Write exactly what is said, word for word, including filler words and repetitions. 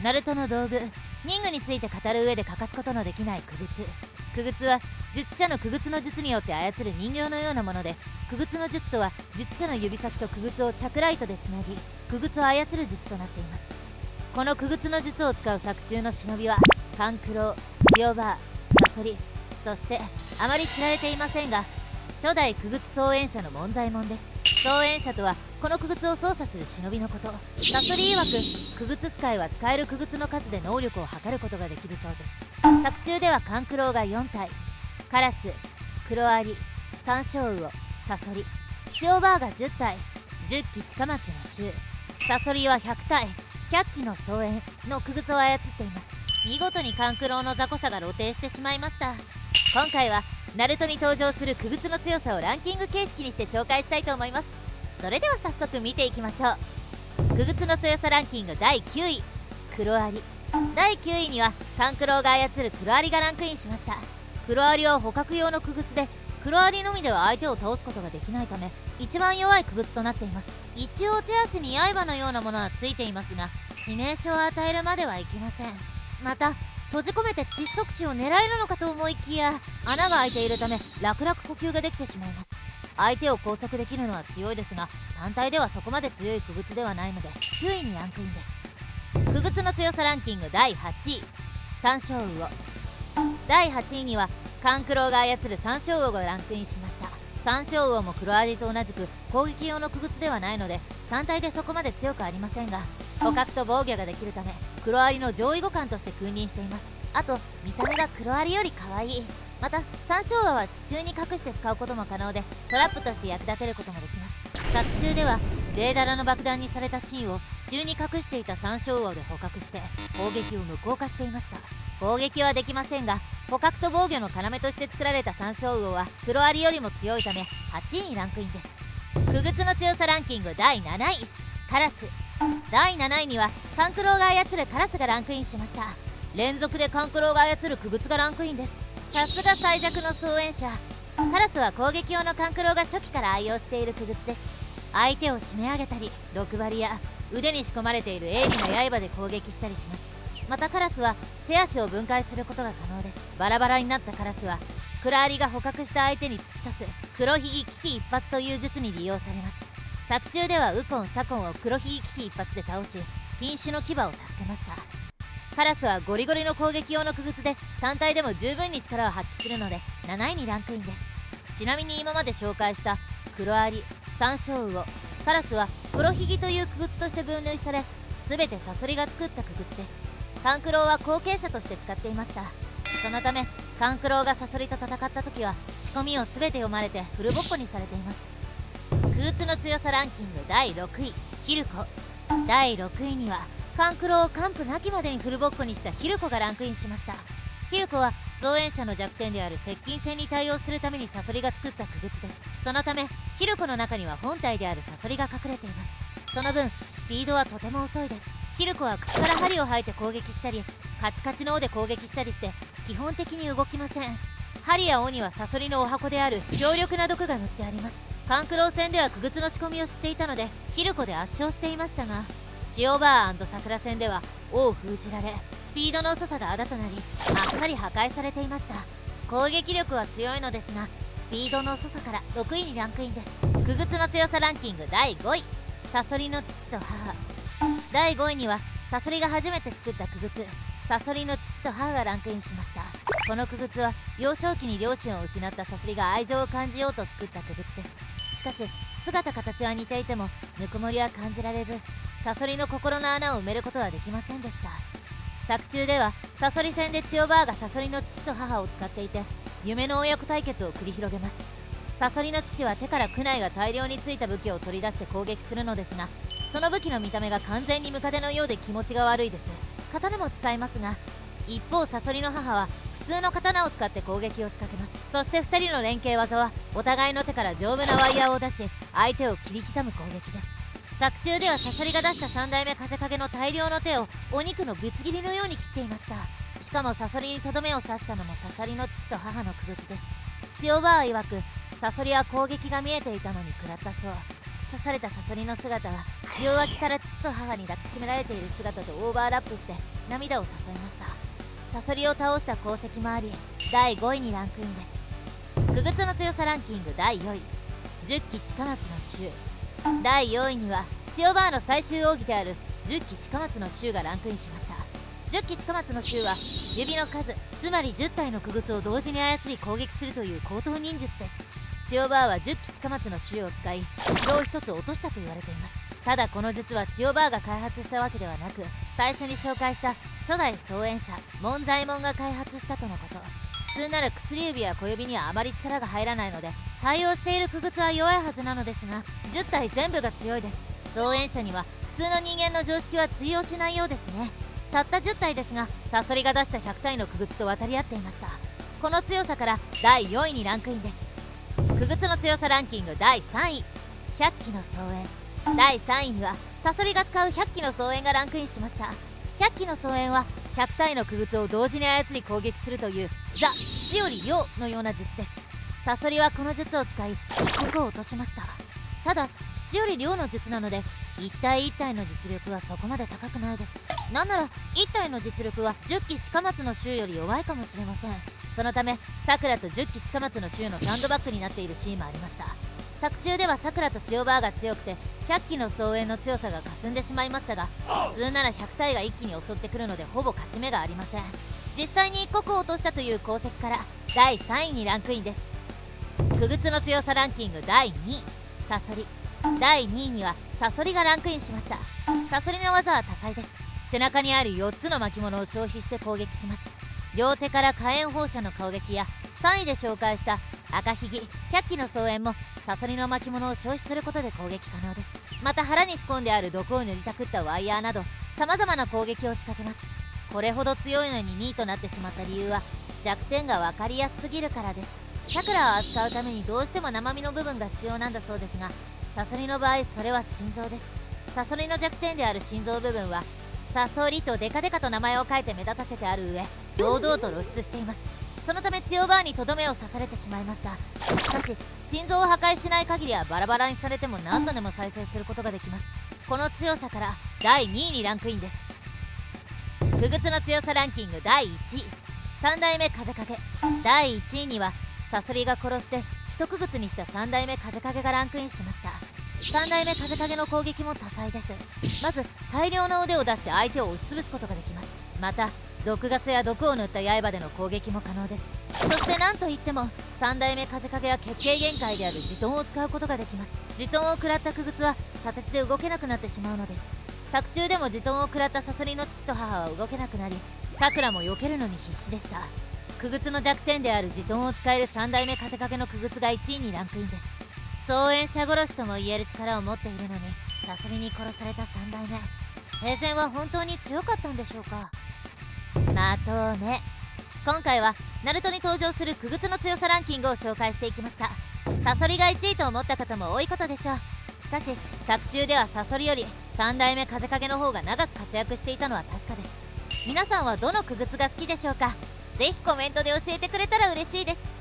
ナルトの道具忍具について語る上で欠かすことのできない傀儡。傀儡は術者の傀儡の術によって操る人形のようなもので、傀儡の術とは術者の指先と傀儡をチャクライトでつなぎ傀儡を操る術となっています。この傀儡の術を使う作中の忍びは勘九郎、千代バー、サソリ、そしてあまり知られていませんが初代傀儡操演者の門左衛門です。操演者とはこの傀儡を操作する忍びのこと。サソリ曰く傀儡使いは使える傀儡の数で能力を測ることができるそうです。作中では勘九郎がよん体、カラス、クロアリ、サンショウウオ、サソリ、千代バーがじゅう体、じゅっき近松の衆、サソリはひゃく体、ひゃっきの操演の傀儡を操っています。見事に勘九郎の雑魚さが露呈してしまいました。今回はナルトに登場する傀儡の強さをランキング形式にして紹介したいと思います。それでは早速見ていきましょう。傀儡の強さランキングだいきゅうい、クロアリ。だいきゅういには勘九郎が操るクロアリがランクインしました。クロアリは捕獲用の傀儡で、クロアリのみでは相手を倒すことができないため一番弱い傀儡となっています。一応手足に刃のようなものはついていますが致命傷を与えるまではいきません。また閉じ込めて窒息死を狙えるのかと思いきや穴が開いているため楽々呼吸ができてしまいます。相手を拘束できるのは強いですが単体ではそこまで強い傀儡ではないのできゅういにランクインです。傀儡の強さランキングだいはちい、サンショウウオ。だいはちいには勘九郎が操るサンショウウオがランクインしました。サンショウウオもクロアリと同じく攻撃用の傀儡ではないので単体でそこまで強くありませんが捕獲と防御ができるためクロアリの上位互換として君臨しています。あと見た目がクロアリより可愛い。またサンショウウオは地中に隠して使うことも可能でトラップとして役立てることもできます。作中ではデーダラの爆弾にされた芯を地中に隠していたサンショウウオで捕獲して攻撃を無効化していました。攻撃はできませんが捕獲と防御の要として作られたサンショウウオはクロアリよりも強いためはちいにランクインです。傀儡の強さランキングだいなない、カラス。だいなないには勘九郎が操るカラスがランクインしました。連続で勘九郎が操る傀儡がランクインです。さすが最弱の操演者。カラスは攻撃用の勘九郎が初期から愛用している傀儡です。相手を締め上げたり毒針や腕に仕込まれている鋭利な刃で攻撃したりします。またカラスは手足を分解することが可能です。バラバラになったカラスはクロアリが捕獲した相手に突き刺す黒ひぎ危機一髪という術に利用されます。作中ではウコン、サコンを黒ひぎ危機一髪で倒し瀕死の牙を助けました。カラスはゴリゴリの攻撃用の傀儡で単体でも十分に力を発揮するのでなないにランクインです。ちなみに今まで紹介したクロアリ、サンショウウオ、カラスは黒ひぎという傀儡として分類され全てサソリが作った傀儡です。勘九郎は後継者として使っていました。そのため勘九郎がサソリと戦った時は仕込みを全て読まれてフルボッコにされています。傀儡の強さランキングだいろくい、ヒルコ。だいろくいには勘九郎を完膚なきまでにフルボッコにしたヒルコがランクインしました。ヒルコは操演者の弱点である接近戦に対応するためにサソリが作った傀儡です。そのためヒルコの中には本体であるサソリが隠れています。その分スピードはとても遅いです。ヒルコは口から針を吐いて攻撃したりカチカチの尾で攻撃したりして基本的に動きません。針や尾にはサソリのお箱である強力な毒が塗ってあります。勘九郎戦では傀儡の仕込みを知っていたのでヒルコで圧勝していましたが千代バー桜戦では尾を封じられスピードの遅さがあだとなりあっさり破壊されていました。攻撃力は強いのですがスピードの遅さからろくいにランクインです。傀儡の強さランキングだいごい、サソリの父と母。だいごいにはサソリが初めて作った傀儡サソリの父と母がランクインしました。この傀儡は幼少期に両親を失ったサソリが愛情を感じようと作った傀儡です。しかし姿形は似ていてもぬくもりは感じられずサソリの心の穴を埋めることはできませんでした。作中ではサソリ戦で千代バーがサソリの父と母を使っていて夢の親子対決を繰り広げます。サソリの父は手から苦内が大量についた武器を取り出して攻撃するのですがその武器の見た目が完全にムカデのようで気持ちが悪いです。刀も使いますが一方サソリの母は普通の刀を使って攻撃を仕掛けます。そしてふたりの連携技はお互いの手から丈夫なワイヤーを出し相手を切り刻む攻撃です。作中ではサソリが出したさんだいめ風影の大量の手をお肉のぶつ切りのように切っていました。しかもサソリにとどめを刺したのもサソリの父と母の傀儡です。千代バー曰くサソリは攻撃が見えていたのに食らったそう。突き刺されたサソリの姿は両脇から父と母に抱きしめられている姿とオーバーラップして涙を誘いました。サソリを倒した功績もありだいごいにランクインです。傀儡の強さランキングだいよんい、じゅっき近松の衆。だいよんいには千代バーの最終奥義であるじゅっき近松の衆がランクインしました。じゅっき近松の衆は指の数、つまりじゅったいの傀儡を同時に操り攻撃するという高等忍術です。千代バーはじゅっき近松の衆を使い城をひとつ落としたと言われています。ただこの術は千代バーが開発したわけではなく、最初に紹介した初代創演者門左衛門が開発したとのこと。普通なら薬指や小指にはあまり力が入らないので対応している傀儡は弱いはずなのですが、じゅったい全部が強いです。創演者には普通の人間の常識は通用しないようですね。たったじゅったいですが、サソリが出したひゃくたいの傀儡と渡り合っていました。この強さからだいよんいにランクインです。傀儡の強さランキングだいさんい、ひゃっきの操演。だいさんいにはサソリが使うひゃっきの操演がランクインしました。ひゃっきの操演はひゃくたいの傀儡を同時に操り攻撃するというザ・質より量のような術です。サソリはこの術を使い一国を落としました。ただ質より量の術なのでいったいいったいの実力はそこまで高くないです。なんならいったいの実力はじゅっき近松の衆より弱いかもしれません。そのためさくらとじゅっき近松の衆のサンドバッグになっているシーンもありました。作中ではさくらと千代バーが強くてひゃっきの操演の強さが霞んでしまいましたが、普通ならひゃくたいが一気に襲ってくるのでほぼ勝ち目がありません。実際に一国を落としたという功績からだいさんいにランクインです。傀儡の強さランキングだいにい、サソリ。だいにいにはサソリがランクインしました。サソリの技は多彩です。背中にあるよっつの巻物を消費して攻撃します。両手から火炎放射の攻撃やさんいで紹介した赤ひぎ、ひゃっきの操演もサソリの巻物を消費することで攻撃可能です。また腹に仕込んである毒を塗りたくったワイヤーなどさまざまな攻撃を仕掛けます。これほど強いのににいとなってしまった理由は弱点が分かりやすすぎるからです。チャクラを扱うためにどうしても生身の部分が必要なんだそうですが、サソリの場合それは心臓です。サソリの弱点である心臓部分はサソリとデカデカと名前を書いて目立たせてある上堂々と露出しています。そのため千代バーにとどめを刺されてしまいました。しかし心臓を破壊しない限りはバラバラにされても何度でも再生することができます。この強さからだいにいにランクインです。傀儡の強さランキングだいいちい、さんだいめ風影。だいいちいにはサソリが殺して一傀儡にしたさんだいめ風影がランクインしました。さんだいめ風影の攻撃も多彩です。まず大量の腕を出して相手を押しつぶすことができます。また毒ガスや毒を塗った刃での攻撃も可能です。そして何といってもさんだいめ風影は決定限界であるジトンを使うことができます。ジトンを食らった傀儡は砂鉄で動けなくなってしまうのです。作中でもジトンを食らったサソリの父と母は動けなくなり、さくらも避けるのに必死でした。傀儡の弱点であるジトンを使えるさんだいめ風影の傀儡がいちいにランクインです。操演者殺しとも言える力を持っているのにサソリに殺されたさんだいめ、生前は本当に強かったんでしょうか。まとめ、今回はナルトに登場する傀儡の強さランキングを紹介していきました。サソリがいちいと思った方も多いことでしょう。しかし作中ではサソリよりさんだいめ風影の方が長く活躍していたのは確かです。皆さんはどの傀儡が好きでしょうか。ぜひコメントで教えてくれたら嬉しいです。